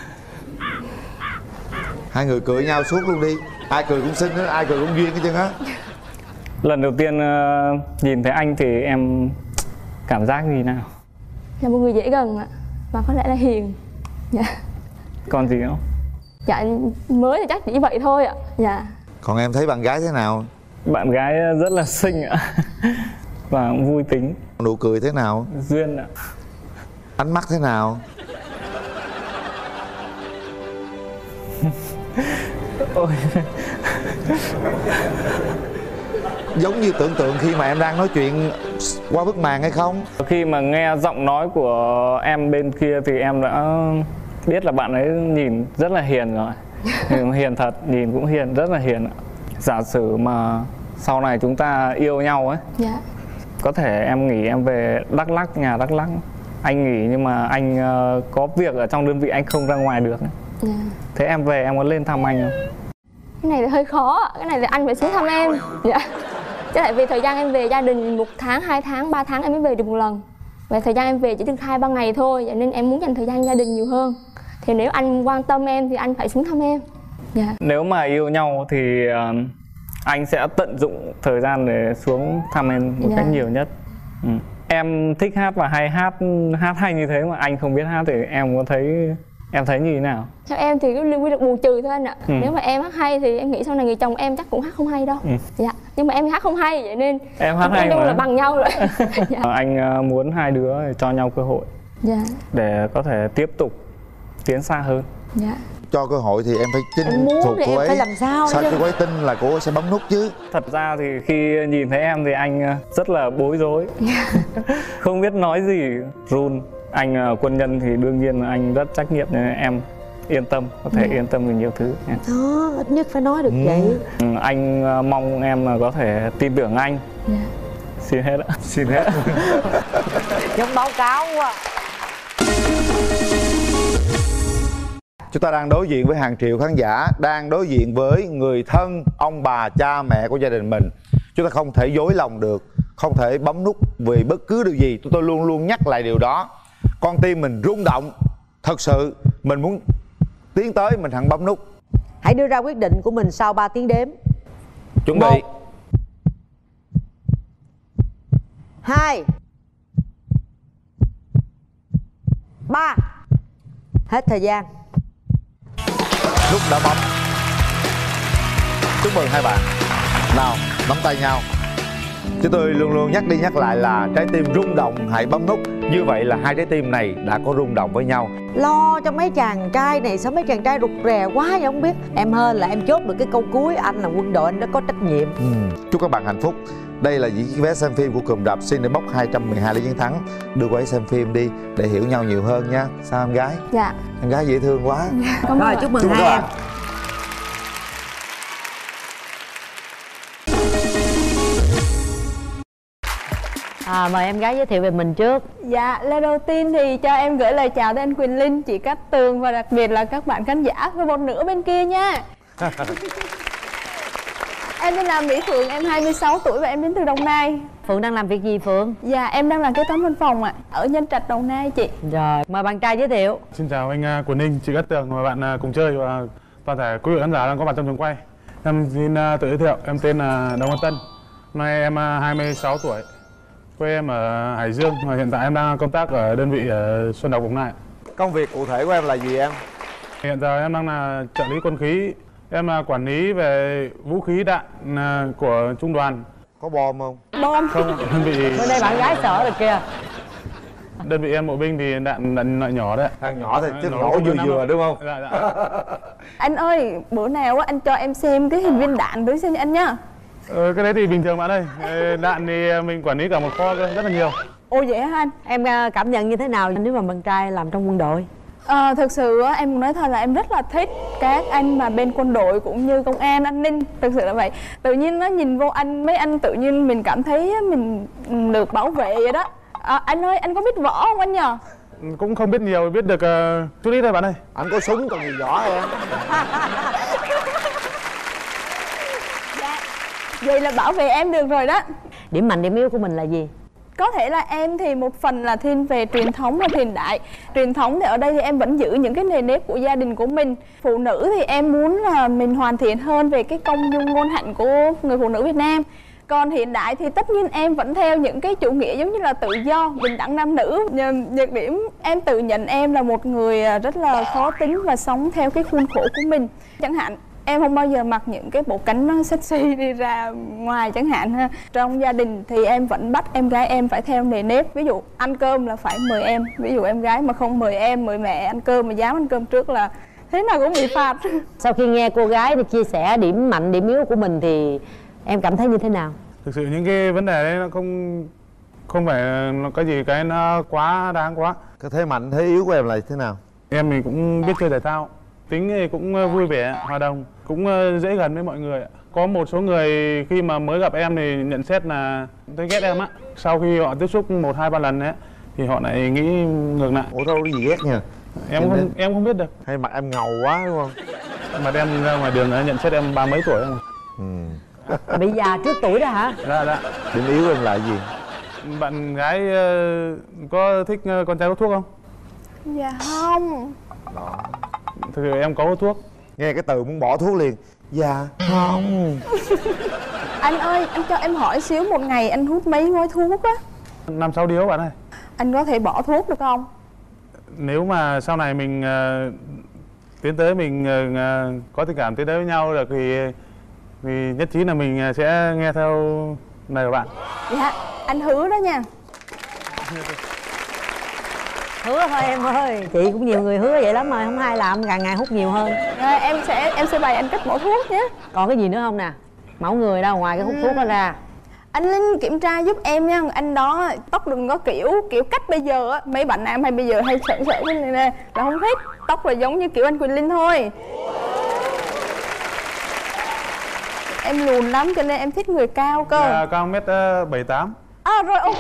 Hai người cười nhau suốt luôn đi. Ai cười cũng xinh hết, ai cười cũng duyên hết trơn á. Lần đầu tiên nhìn thấy anh thì em cảm giác gì nào? Là một người dễ gần ạ, và có lẽ là hiền. Dạ. Còn gì không? Dạ mới thì chắc chỉ vậy thôi ạ. Dạ. Còn em thấy bạn gái thế nào? Bạn gái rất là xinh ạ. Và cũng vui tính. Nụ cười thế nào? Duyên ạ. Ánh mắt thế nào? Ôi. Giống như tưởng tượng khi mà em đang nói chuyện qua bức màn hay không? Khi mà nghe giọng nói của em bên kia thì em đã biết là bạn ấy nhìn rất là hiền rồi. Hiền thật, nhìn cũng hiền, rất là hiền. Giả sử mà sau này chúng ta yêu nhau ấy, dạ. Có thể em nghỉ em về Đắk Lắk, nhà Đắk Lắk. Anh nghỉ nhưng mà anh có việc ở trong đơn vị anh không ra ngoài được. Dạ. Thế em về em có lên thăm anh không? Cái này là hơi khó, cái này là anh phải xuống thăm em. Dạ. Chứ tại vì thời gian em về gia đình 1 tháng, 2 tháng, 3 tháng em mới về được một lần. Và thời gian em về chỉ được 2-3 ngày thôi, vậy nên em muốn dành thời gian gia đình nhiều hơn. Thì nếu anh quan tâm em thì anh phải xuống thăm em. Dạ. Nếu mà yêu nhau thì anh sẽ tận dụng thời gian để xuống thăm em một cách nhiều nhất. Em thích hát và hay hát hay như thế mà anh không biết hát thì em có thấy như thế nào? Theo em thì cái liên quy được bù trừ thôi anh ạ. Nếu mà em hát hay thì em nghĩ sau này người chồng em chắc cũng hát không hay đâu. Dạ. Nhưng mà em hát không hay vậy nên em hát hay mà là bằng nhau rồi. Dạ. Anh muốn hai đứa cho nhau cơ hội. Dạ. Để có thể tiếp tục tiến xa hơn. Dạ. Cho cơ hội thì em phải chinh phục cô ấy. Phải làm sao cho cô ấy tin là cô ấy sẽ bấm nút chứ. Thật ra thì khi nhìn thấy em thì anh rất là bối rối. Không biết nói gì, run. Anh quân nhân thì đương nhiên là anh rất trách nhiệm nên em yên tâm, có thể yên tâm về nhiều thứ. Đó, ít nhất phải nói được vậy. Anh mong em là có thể tin tưởng anh. Xin hết ạ. Xin hết. Giống báo cáo quá. Chúng ta đang đối diện với hàng triệu khán giả, đang đối diện với người thân, ông bà, cha mẹ của gia đình mình. Chúng ta không thể dối lòng được, không thể bấm nút vì bất cứ điều gì. Tôi luôn luôn nhắc lại điều đó. Con tim mình rung động, thật sự mình muốn tiến tới mình hẳn bấm nút. Hãy đưa ra quyết định của mình sau 3 tiếng đếm. Chuẩn bị. 1 2 3. Hết thời gian. Nút đã bấm. Chúc mừng hai bạn. Nào, nắm tay nhau. Chúng tôi luôn luôn nhắc đi nhắc lại là trái tim rung động hãy bấm nút. Như vậy là hai trái tim này đã có rung động với nhau. Lo cho mấy chàng trai này, sao mấy chàng trai rụt rè quá vậy không biết. Em hên là em chốt được cái câu cuối. Anh là quân đội, anh đã có trách nhiệm. Chúc các bạn hạnh phúc. Đây là những chiếc vé xem phim của cụm rạp Cinebox 212 Lý Chiến Thắng. Đưa cô ấy xem phim đi để hiểu nhau nhiều hơn nha. Sao em gái? Dạ. Em gái dễ thương quá. Rồi, chúc mừng hai em. Mời em gái giới thiệu về mình trước. Dạ, lời đầu tiên thì cho em gửi lời chào tới anh Quỳnh Linh, chị Cát Tường và đặc biệt là các bạn khán giả với một nửa bên kia nha. Em tên là Mỹ Phượng, em 26 tuổi và em đến từ Đồng Nai. Phượng đang làm việc gì Phượng? Dạ, em đang làm kế toán văn phòng ạ, ở Nhân Trạch, Đồng Nai chị. Rồi, mời bạn trai giới thiệu. Xin chào anh Quỳnh Linh, chị Cát Tường và bạn cùng chơi và toàn thể quý vị khán giả đang có mặt trong trường quay. Em xin tự giới thiệu, em tên là Đồng Văn Tân. Hôm nay em 26 tuổi. Quê em ở Hải Dương và hiện tại em đang công tác ở đơn vị ở Xuân Độc, Đồng Nai. Công việc cụ thể của em là gì em? Hiện giờ em đang là trợ lý quân khí. Em là quản lý về vũ khí đạn của trung đoàn. Có bom không? Bom. Không, đơn vị. Bên đây bạn gái sợ rồi kìa. Đơn vị em bộ binh thì đạn loại nhỏ đấy. Thằng nhỏ thôi chứ nổ vừa đúng không? Dạ, dạ. Anh ơi, bữa nào anh cho em xem cái hình viên đạn đối xem cho anh nhá. Cái đấy thì bình thường bạn ơi. Đạn thì mình quản lý cả một kho rất là nhiều. Ồ vậy hả anh? Em cảm nhận như thế nào nếu mà bạn trai làm trong quân đội? Thực sự em muốn nói thật là em rất là thích các anh mà bên quân đội cũng như công an, an ninh. Thực sự là vậy. Tự nhiên nó nhìn vô mấy anh tự nhiên mình cảm thấy mình được bảo vệ vậy đó. Anh ơi, anh có biết võ không anh nhờ? Cũng không biết nhiều, biết được chút ít thôi bạn ơi. Anh có súng còn gì võ em. Dạ. Vậy là bảo vệ em được rồi đó. Điểm mạnh điểm yếu của mình là gì? Có thể là em thì một phần là thiên về truyền thống và hiện đại. Truyền thống thì ở đây thì em vẫn giữ những cái nề nếp của gia đình của mình. Phụ nữ thì em muốn là mình hoàn thiện hơn về cái công dung ngôn hạnh của người phụ nữ Việt Nam. Còn hiện đại thì tất nhiên em vẫn theo những cái chủ nghĩa giống như là tự do, bình đẳng nam nữ. Nhược điểm em tự nhận em là một người rất là khó tính và sống theo cái khuôn khổ của mình. Chẳng hạn em không bao giờ mặc những cái bộ cánh nó sexy đi ra ngoài chẳng hạn ha. Trong gia đình thì em vẫn bắt em gái em phải theo nề nếp. Ví dụ ăn cơm là phải mời em. Ví dụ em gái mà không mời em, mời mẹ ăn cơm mà dám ăn cơm trước là thế nào cũng bị phạt. Sau khi nghe cô gái thì chia sẻ điểm mạnh điểm yếu của mình thì em cảm thấy như thế nào? Thực sự những cái vấn đề đấy nó không phải là cái gì cái nó quá đáng quá. Cái thế mạnh thế yếu của em là thế nào? Em thì cũng biết chơi thể thao, tính thì cũng vui vẻ, hòa đồng, cũng dễ gần với mọi người. Có một số người khi mà mới gặp em thì nhận xét là thấy ghét em á. Sau khi họ tiếp xúc 1, 2, 3 lần ấy thì họ lại nghĩ ngược lại. Ủa đâu có gì ghét nha. Em không biết được. Hay mặt em ngầu quá đúng không? Mặt em ra ngoài đường nhận xét em 30 mấy tuổi không? Bị già trước tuổi đó hả? Dạ. Điểm yếu em là gì? Bạn gái có thích con trai hút thuốc không? Dạ không. Đó. Thực sự em có hút thuốc. Nghe cái từ muốn bỏ thuốc liền. Dạ không. Anh ơi, anh cho em hỏi xíu, một ngày anh hút mấy gói thuốc á? 5-6 điếu bạn ơi. Anh có thể bỏ thuốc được không? Nếu mà sau này mình tiến tới mình có tình cảm tiến tới với nhau được thì nhất trí là mình sẽ nghe theo lời của bạn. Dạ, anh hứa đó nha. Hứa thôi em ơi, chị cũng nhiều người hứa vậy lắm rồi, không ai làm, càng ngày hút nhiều hơn. Rồi, em sẽ bày anh cách bỏ thuốc nhé. Còn cái gì nữa không nè? Mẫu người đâu ngoài cái hút thuốc đó ra. Anh Linh kiểm tra giúp em nha. Anh đó tóc đừng có kiểu cách bây giờ á, mấy bạn nam hay bây giờ hay sợ cái này nè là không thích. Tóc là giống như kiểu anh Quỳnh Linh thôi. Em lùn lắm cho nên em thích người cao cơ. Dạ, cao 1m78. Rồi ok.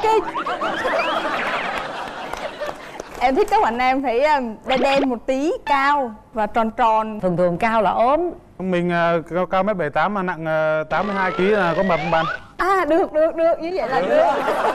Em thích các bạn nam phải đen đen một tí, cao và tròn tròn. Thường cao là ốm. Mình cao 1m78 mà nặng 82kg là có mập không bạn? Được, như vậy là được.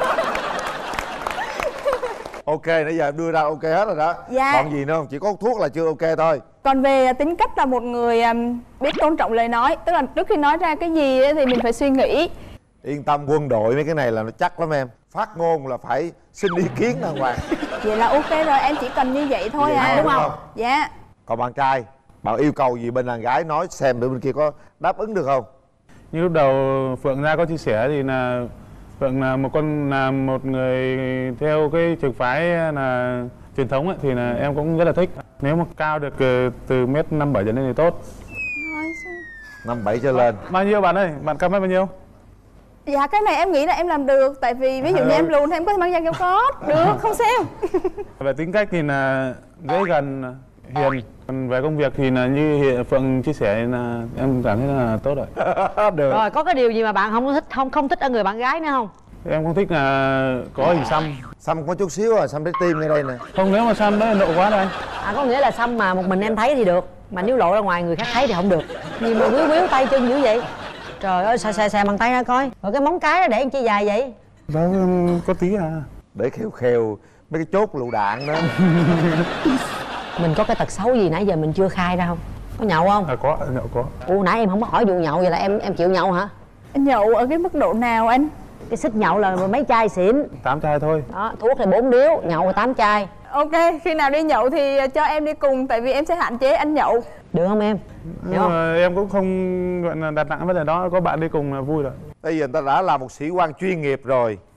Ok, nãy giờ em đưa ra ok hết rồi đó. Dạ. Còn gì nữa không? Chỉ có thuốc là chưa ok thôi. Còn về tính cách là một người biết tôn trọng lời nói. Tức là trước khi nói ra cái gì thì mình phải suy nghĩ. Yên tâm, quân đội mấy cái này là nó chắc lắm em. Phát ngôn là phải xin ý kiến đàng hoàng. Vậy là ok rồi, em chỉ cần như vậy thôi đúng không? Dạ. Còn bạn trai, bạn yêu cầu gì bên đàn gái nói xem bên kia có đáp ứng được không? Như lúc đầu Phượng ra có chia sẻ thì là Phượng là một người theo cái trường phái là truyền thống ấy, thì là em cũng rất là thích. Nếu mà cao được từ 1m57 trở lên thì tốt. 57 trở lên. Bao nhiêu bạn ơi? Bạn cao mét bao nhiêu? Dạ cái này em nghĩ là em làm được. Tại vì ví dụ như em lùn thì em có thể mang giày cao gót. Được, không sao. Về tính cách thì là dễ gần, hiền. Còn về công việc thì là như Phượng chia sẻ là em cảm thấy là tốt rồi. Được. Rồi có cái điều gì mà bạn không thích ở người bạn gái nữa không? Em không thích là có hình xăm. Xăm có chút xíu xăm trái tim ngay đây nè. Không, nếu mà xăm đó lộ quá rồi. Có nghĩa là xăm mà một mình em thấy thì được, mà nếu lộ ra ngoài người khác thấy thì không được. Gì mà quýu tay chân dữ vậy? Trời ơi, xè bằng tay ra coi. Rồi cái móng cái đó để anh chi dài vậy? Đó có tí để khều mấy cái chốt lựu đạn đó. Mình có cái tật xấu gì nãy giờ mình chưa khai ra không? Có nhậu không? Có, nhậu có. Nãy em không có hỏi vụ nhậu, vậy là em chịu nhậu hả? Nhậu ở cái mức độ nào anh? Cái xích nhậu là mấy chai xỉn. 8 chai thôi. Đó, thuốc thì 4 điếu, nhậu là 8 chai. Ok, khi nào đi nhậu thì cho em đi cùng, tại vì em sẽ hạn chế anh nhậu. Được không em? Nhưng mà em cũng không gọi là đặt nặng vấn đề đó, có bạn đi cùng là vui rồi. Bây giờ người ta đã là một sĩ quan chuyên nghiệp rồi,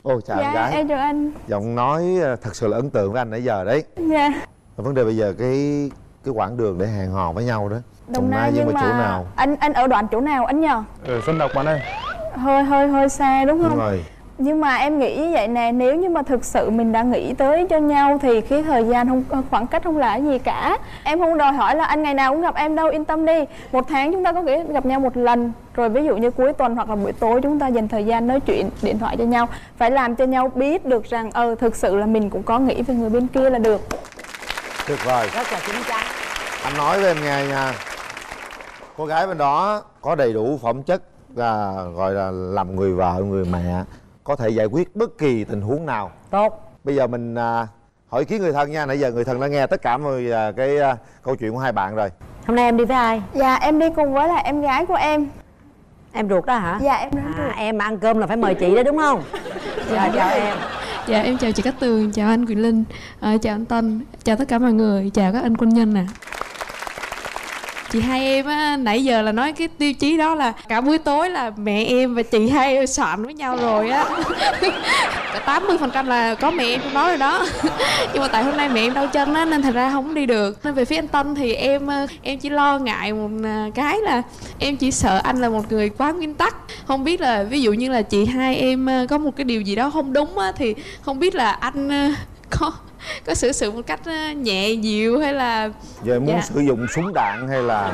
Ồ chào Dạ em gái. em chào anh. Giọng nói thật sự là ấn tượng với anh nãy giờ đấy. Dạ. Vấn đề bây giờ cái quãng đường để hẹn hò với nhau đó, Đồng Nai nhưng mà chỗ nào? anh ở đoạn chỗ nào anh nhờ? Ở Xuân Lộc bạn ơi. Hơi xa đúng không? Đúng rồi. Nhưng mà em nghĩ như vậy nè, nếu như mà thực sự mình đã nghĩ tới cho nhau thì cái thời gian không, khoảng cách không là gì cả. Em không đòi hỏi là anh ngày nào cũng gặp em đâu, yên tâm đi. Một tháng chúng ta có thể gặp nhau một lần. Rồi ví dụ như cuối tuần hoặc là buổi tối chúng ta dành thời gian nói chuyện điện thoại cho nhau. Phải làm cho nhau biết được rằng thực sự là mình cũng có nghĩ về người bên kia là được. Được rồi. Rất là chín chắn. Anh nói với em nghe nha, cô gái bên đó có đầy đủ phẩm chất là gọi là làm người vợ, người mẹ, có thể giải quyết bất kỳ tình huống nào. Tốt. Bây giờ mình hỏi ý kiến người thân nha. Nãy giờ người thân đã nghe tất cả mọi cái câu chuyện của hai bạn rồi. Hôm nay em đi với ai? Dạ em đi cùng với là em gái của em. Em ruột đó hả? Dạ em ruột. Em mà ăn cơm là phải mời chị đó đúng không? Dạ chào em. Dạ em chào chị Cát Tường, chào anh Quyền Linh, chào anh Tân, chào tất cả mọi người, chào các anh quân nhân nè. Chị hai em á, nãy giờ là nói cái tiêu chí đó là cả buổi tối là mẹ em và chị hai em soạn với nhau rồi á. Cả 80% là có mẹ em trong đó rồi đó. Nhưng mà tại hôm nay mẹ em đau chân á nên thành ra không đi được. Nên về phía anh Tân thì em chỉ lo ngại một cái là em chỉ sợ anh là một người quá nguyên tắc. Không biết là ví dụ như là chị hai em có một cái điều gì đó không đúng á, thì không biết là anh có xử sự một cách nhẹ dịu hay là giờ muốn sử dụng súng đạn hay là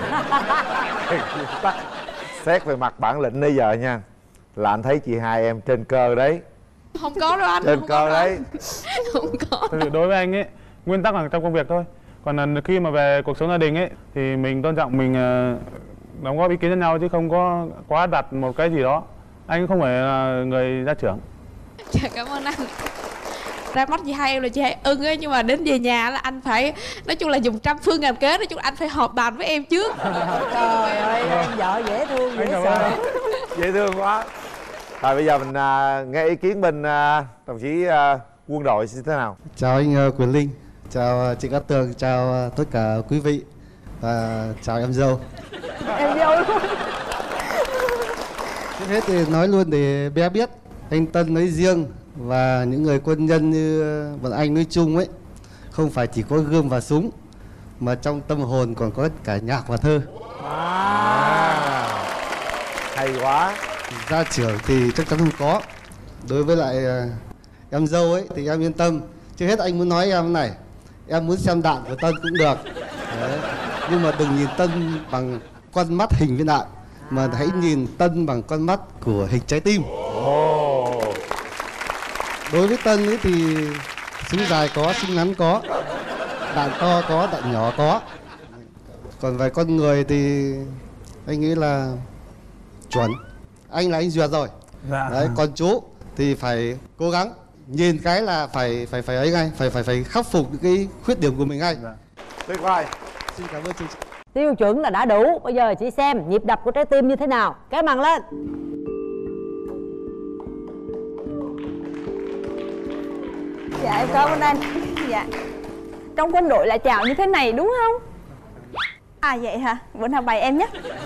xét về mặt bản lĩnh bây giờ nha, là anh thấy chị hai em trên cơ đấy. Không có đâu anh. Trên cơ đấy. Không có. Thực sự đối với anh ấy, nguyên tắc là trong công việc thôi. Còn khi mà về cuộc sống gia đình ấy thì mình tôn trọng, mình đóng góp ý kiến cho nhau chứ không có quá đặt một cái gì đó. Anh không phải là người gia trưởng. Dạ cảm ơn anh. Ra mắt chị hai em là chị hai ưng ấy, nhưng mà đến về nhà là anh phải, nói chung là dùng trăm phương ngàn kế, nói chung là anh phải họp bàn với em trước. Trời ơi em vợ dễ thương dễ sợ. Dễ thương quá. Rồi bây giờ mình nghe ý kiến bên đồng chí quân đội như thế nào. Chào anh Quyền Linh, chào chị Cát Tường, chào tất cả quý vị và chào em dâu. Em dâu luôn. Trước hết thì nói luôn để bé biết, anh Tân nói riêng và những người quân nhân như bọn anh nói chung ấy, không phải chỉ có gươm và súng mà trong tâm hồn còn có cả nhạc và thơ. Hay quá. Gia trưởng thì chắc chắn không có. Đối với lại em dâu ấy thì em yên tâm. Trước hết anh muốn nói em này, em muốn xem đạn của Tân cũng được. Đấy. Nhưng mà đừng nhìn Tân bằng con mắt hình viên đạn, mà hãy nhìn Tân bằng con mắt của hình trái tim. Đối với Tân ấy thì súng dài có, súng ngắn có, đạn to có, đạn nhỏ có. Còn về con người thì anh nghĩ là chuẩn. Anh là anh duyệt rồi. Dạ. Đấy, còn chú thì phải cố gắng, nhìn cái là phải ấy ngay, phải khắc phục những cái khuyết điểm của mình ngay. Dạ. Tuyệt vời. Xin cảm ơn chương trình. Tiêu chuẩn là đã đủ. Bây giờ chị xem nhịp đập của trái tim như thế nào. Kéo màn lên. Dạ em cảm ơn anh. Dạ. Trong quân đội là chào như thế này đúng không? À vậy hả? Bữa nào bày em nhé.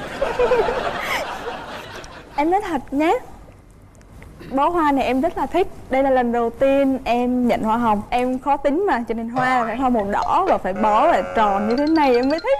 Em nói thật nhé, bó hoa này em rất là thích. Đây là lần đầu tiên em nhận hoa hồng. Em khó tính mà, cho nên hoa là phải hoa màu đỏ và phải bó và tròn như thế này em mới thích.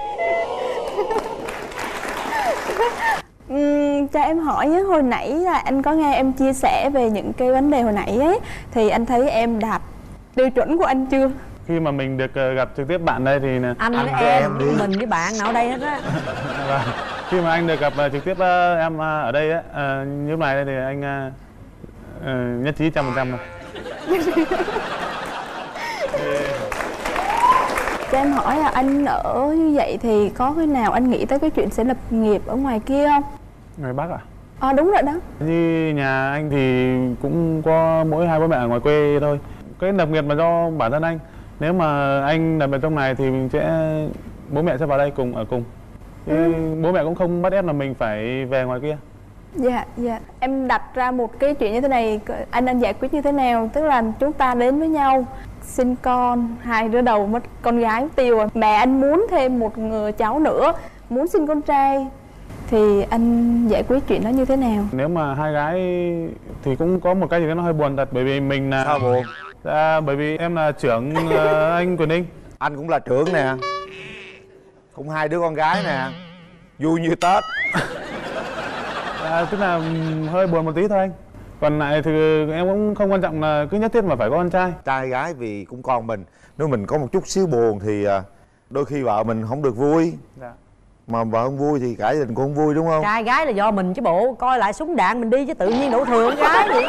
Cho em hỏi nhé, hồi nãy là anh có nghe em chia sẻ về những cái vấn đề hồi nãy ấy, thì anh thấy em đạt tiêu chuẩn của anh chưa? Khi mà mình được gặp trực tiếp bạn đây thì Anh với em đi. Mình với bạn nào ở đây hết á. Khi mà anh được gặp trực tiếp em ở đây á, như lúc này thì anh nhất trí 100% rồi. Cho em hỏi là anh ở như vậy thì có khi nào anh nghĩ tới cái chuyện sẽ lập nghiệp ở ngoài kia không? Ngoài Bắc à? Đúng rồi đó. Như nhà anh thì cũng có mỗi hai bố mẹ ở ngoài quê thôi. Cái lập nghiệp mà do bản thân anh. Nếu mà anh lập nghiệp trong này thì mình bố mẹ sẽ vào đây ở cùng. Bố mẹ cũng không bắt ép là mình phải về ngoài kia. Dạ. Em đặt ra một cái chuyện như thế này, anh giải quyết như thế nào? Tức là chúng ta đến với nhau, sinh con, hai đứa đầu mất con gái tiêu. Mẹ anh muốn thêm một người cháu nữa, muốn sinh con trai. Thì anh giải quyết chuyện đó như thế nào? Nếu mà hai gái thì cũng có một cái gì đó nó hơi buồn thật, bởi vì mình là... Sao buồn? Bởi vì em là trưởng anh Quyền Ninh. Anh cũng là trưởng nè, cũng hai đứa con gái nè, vui như Tết. Tức là hơi buồn một tí thôi anh. Còn lại thì em cũng không quan trọng là cứ nhất thiết mà phải có con trai. Trai gái vì cũng con mình, nếu mình có một chút xíu buồn thì đôi khi vợ mình không được vui. Dạ. Mà vợ không vui thì cả gia đình cũng không vui, đúng không? Trai gái là do mình chứ bộ, coi lại súng đạn mình đi chứ tự nhiên đổ thừa con gái vậy.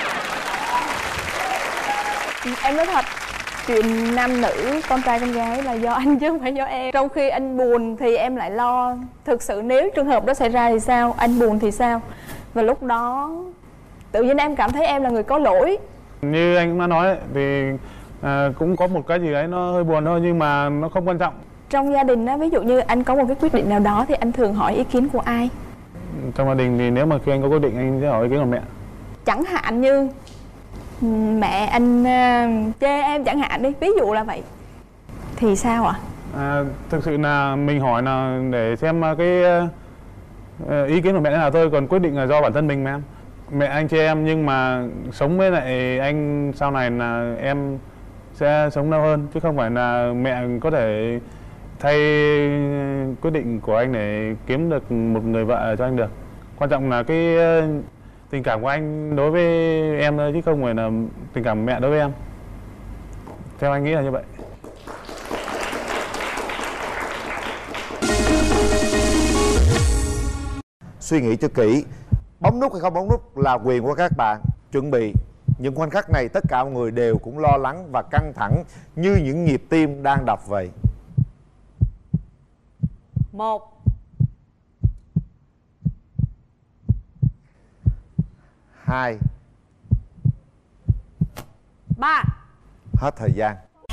Em nói thật, chuyện nam nữ, con trai con gái là do anh chứ không phải do em. Trong khi anh buồn thì em lại lo. Thực sự nếu trường hợp đó xảy ra thì sao? Anh buồn thì sao? Và lúc đó tự nhiên em cảm thấy em là người có lỗi. Như anh cũng đã nói ấy, thì cũng có một cái gì đấy nó hơi buồn thôi, nhưng mà nó không quan trọng. Trong gia đình á, ví dụ như anh có một cái quyết định nào đó thì anh thường hỏi ý kiến của ai? Trong gia đình thì nếu mà khi anh có quyết định anh sẽ hỏi ý kiến của mẹ. Chẳng hạn như mẹ anh chê em chẳng hạn đi, ví dụ là vậy, thì sao ạ? Thực sự là mình hỏi là để xem cái ý kiến của mẹ thế nào thôi, còn quyết định là do bản thân mình mà em. Mẹ anh chê em nhưng mà sống với lại anh sau này là em sẽ sống lâu hơn, chứ không phải là mẹ có thể thay quyết định của anh để kiếm được một người vợ cho anh được. Quan trọng là cái tình cảm của anh đối với em thôi, chứ không phải là tình cảm mẹ đối với em. Theo anh nghĩ là như vậy. Suy nghĩ cho kỹ, bấm nút hay không bấm nút là quyền của các bạn. Chuẩn bị, những khoảnh khắc này tất cả mọi người đều cũng lo lắng và căng thẳng như những nhịp tim đang đập vậy. 1 2 3 Hết thời gian.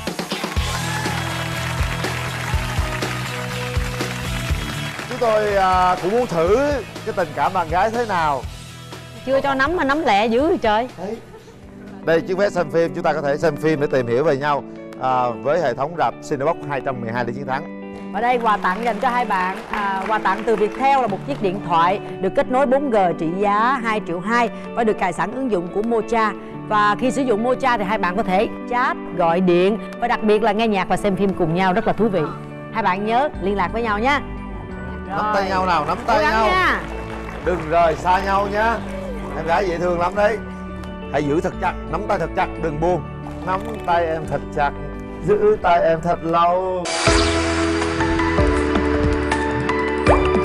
Chúng tôi cũng muốn thử cái tình cảm bạn gái thế nào. Chưa cho nắm mà nắm lẹ dữ rồi trời. Đây chiếc vé xem phim, chúng ta có thể xem phim để tìm hiểu về nhau với hệ thống rạp Cinebox 212 để chiến thắng. Ở đây quà tặng dành cho hai bạn, quà tặng từ Viettel là một chiếc điện thoại được kết nối 4G trị giá 2,2 triệu và được cài sẵn ứng dụng của Mocha. Và khi sử dụng Mocha thì hai bạn có thể chat, gọi điện và đặc biệt là nghe nhạc và xem phim cùng nhau, rất là thú vị. Hai bạn nhớ liên lạc với nhau nhé. Nắm tay nhau nào, nắm tay nhau nha. Đừng rời xa nhau nhé. Em gái dễ thương lắm đấy. Hãy giữ thật chặt, nắm tay thật chặt, đừng buông. Nắm tay em thật chặt, giữ tay em thật lâu.